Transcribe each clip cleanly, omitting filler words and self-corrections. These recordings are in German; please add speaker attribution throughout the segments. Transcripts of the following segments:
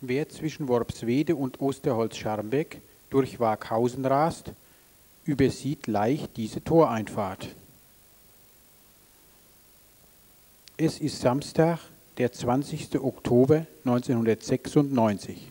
Speaker 1: Wer zwischen Worpswede und Osterholz-Scharmbeck durch Waaghausen rast, übersieht leicht diese Toreinfahrt. Es ist Samstag, der 20. Oktober 1996.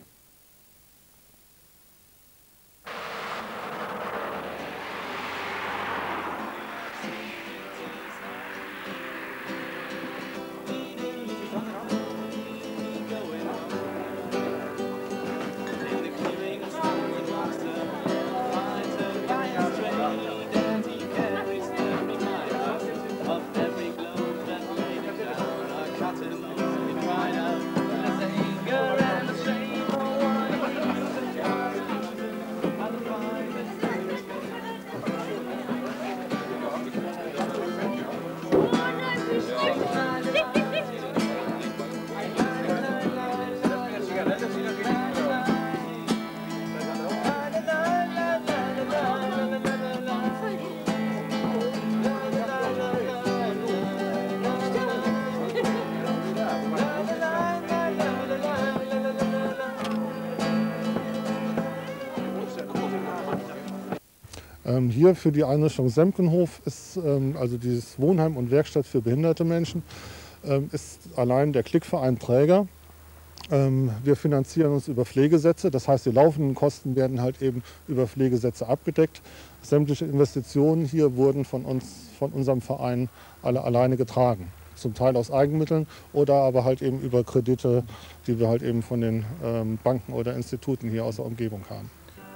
Speaker 2: Hier für die Einrichtung Semkenhof ist also dieses Wohnheim und Werkstatt für behinderte Menschen, ist allein der Klickverein Träger. Wir finanzieren uns über Pflegesätze, das heißt, die laufenden Kosten werden halt eben über Pflegesätze abgedeckt. Sämtliche Investitionen hier wurden von unserem Verein alle alleine getragen. Zum Teil aus Eigenmitteln oder aber halt eben über Kredite, die wir halt eben von den Banken oder Instituten hier aus der Umgebung haben.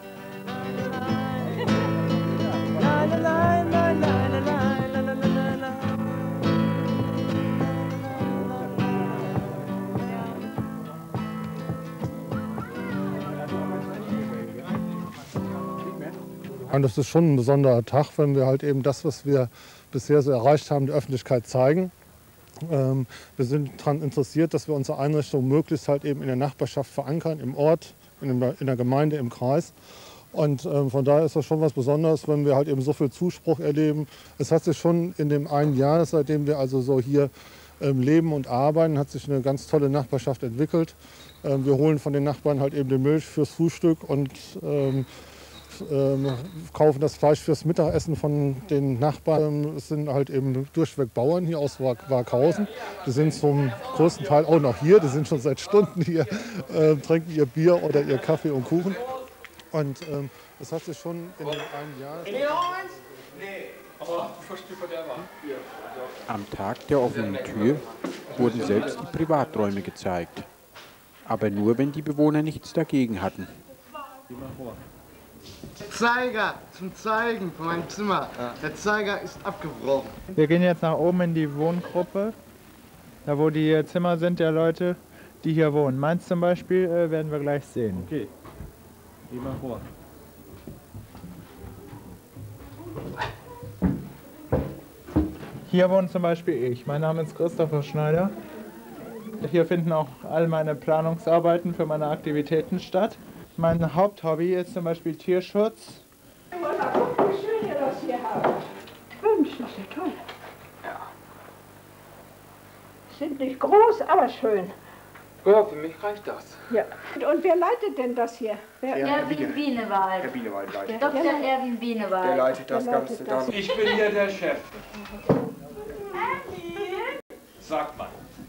Speaker 2: Und das ist schon ein besonderer Tag, wenn wir halt eben das, was wir bisher so erreicht haben, der Öffentlichkeit zeigen. Wir sind daran interessiert, dass wir unsere Einrichtung möglichst halt eben in der Nachbarschaft verankern, im Ort, in der Gemeinde, im Kreis. Und von daher ist das schon was Besonderes, wenn wir halt eben so viel Zuspruch erleben. Es hat sich schon in dem einen Jahr, seitdem wir also so hier leben und arbeiten, hat sich eine ganz tolle Nachbarschaft entwickelt. Wir holen von den Nachbarn halt eben die Milch fürs Frühstück und kaufen das Fleisch fürs Mittagessen von den Nachbarn. Es sind halt eben durchweg Bauern hier aus Waaghausen. Die sind zum größten Teil auch noch hier. Die sind schon seit Stunden hier, trinken ihr Bier oder ihr Kaffee und Kuchen. Und es hat sich schon in dem einen Jahr...
Speaker 1: Am Tag der offenen Tür wurden selbst die Privaträume gezeigt. Aber nur, wenn die Bewohner nichts dagegen hatten.
Speaker 3: Zeiger zum Zeigen von meinem Zimmer. Ja. Der Zeiger ist abgebrochen.
Speaker 4: Wir gehen jetzt nach oben in die Wohngruppe, da wo die Zimmer sind der Leute, die hier wohnen. Meins zum Beispiel werden wir gleich sehen.
Speaker 5: Okay, geh mal vor.
Speaker 4: Hier wohnt zum Beispiel ich. Mein Name ist Christopher Schneider. Hier finden auch all meine Planungsarbeiten für meine Aktivitäten statt. Mein Haupthobby ist zum Beispiel Tierschutz.
Speaker 6: Guck mal, wie schön ihr das hier habt. Mensch, das ist ja toll. Ja. Sind nicht groß, aber schön.
Speaker 7: Ja, für mich reicht das.
Speaker 6: Ja. Und wer leitet denn das hier?
Speaker 8: Erwin Bienewald.
Speaker 7: Herr Bienewald leitet.
Speaker 8: Dr. Erwin Bienewald.
Speaker 7: Der leitet das Ganze dann.
Speaker 5: Ich bin hier der Chef. Sagt man.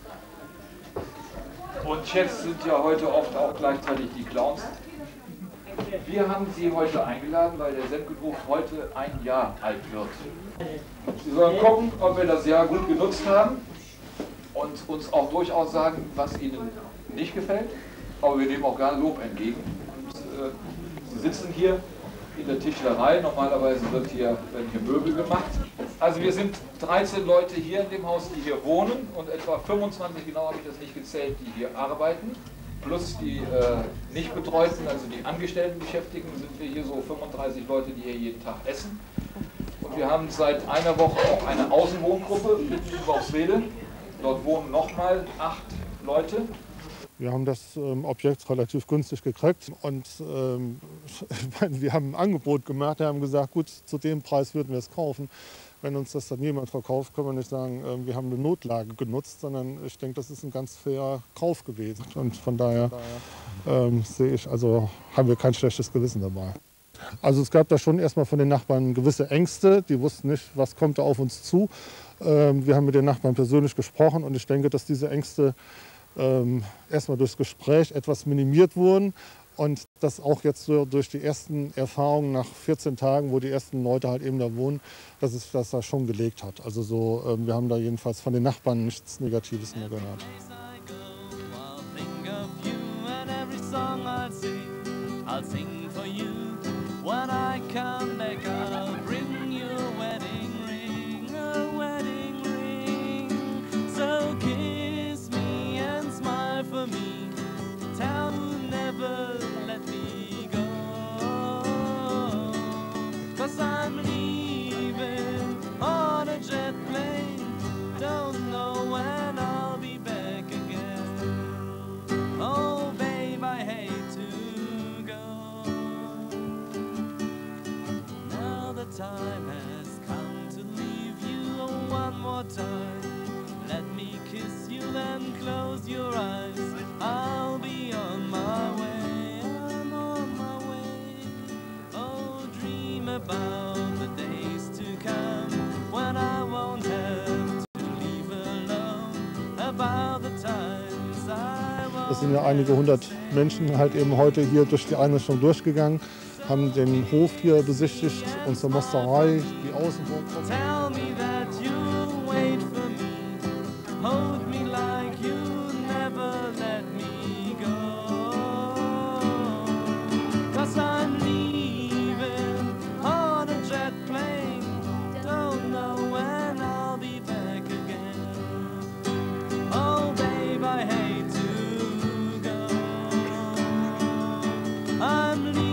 Speaker 5: Und Chefs sind ja heute oft auch gleichzeitig die Clowns. Wir haben Sie heute eingeladen, weil der Semkenhof heute ein Jahr alt wird. Sie sollen gucken, ob wir das Jahr gut genutzt haben und uns auch durchaus sagen, was Ihnen nicht gefällt. Aber wir nehmen auch gerne Lob entgegen. Und, Sie sitzen hier in der Tischlerei. Normalerweise werden hier Möbel gemacht. Also wir sind 13 Leute hier in dem Haus, die hier wohnen und etwa 25, genau habe ich das nicht gezählt, die hier arbeiten. Plus die nicht betreuten, also die angestellten Beschäftigten, sind wir hier so 35 Leute, die hier jeden Tag essen. Und wir haben seit einer Woche auch eine Außenwohngruppe mitten in Worpswede. Dort wohnen nochmal 8 Leute.
Speaker 2: Wir haben das Objekt relativ günstig gekriegt und ich meine, wir haben ein Angebot gemacht, wir haben gesagt, gut, zu dem Preis würden wir es kaufen. Wenn uns das dann jemand verkauft, können wir nicht sagen, wir haben eine Notlage genutzt, sondern ich denke, das ist ein ganz fairer Kauf gewesen. Und von daher sehe ich, also haben wir kein schlechtes Gewissen dabei. Also es gab da schon erstmal von den Nachbarn gewisse Ängste, die wussten nicht, was kommt da auf uns zu. Wir haben mit den Nachbarn persönlich gesprochen und ich denke, dass diese Ängste erstmal durchs Gespräch etwas minimiert wurden und dass auch jetzt so durch die ersten Erfahrungen nach 14 Tagen, wo die ersten Leute halt eben da wohnen, dass es das da schon gelegt hat. Also so, wir haben da jedenfalls von den Nachbarn nichts Negatives mehr gehört.
Speaker 9: Time has come to leave you one more time. Let me kiss you, then close your eyes. I'll be on my way, I'm on my way. Oh, dream about the days to come when I won't have to leave alone. About the times I won't.
Speaker 2: Es sind ja einige hundert Menschen halt eben heute hier durch die Einrichtung durchgegangen, haben den Hof hier besichtigt, unsere Mosterei, die Außenburg.
Speaker 9: Tell me that you'll wait for me, hold me like you never let me go. 'Cause I'm leaving on a jet plane, don't know when I'll be back again. Oh babe, I hate to go. I'm leaving.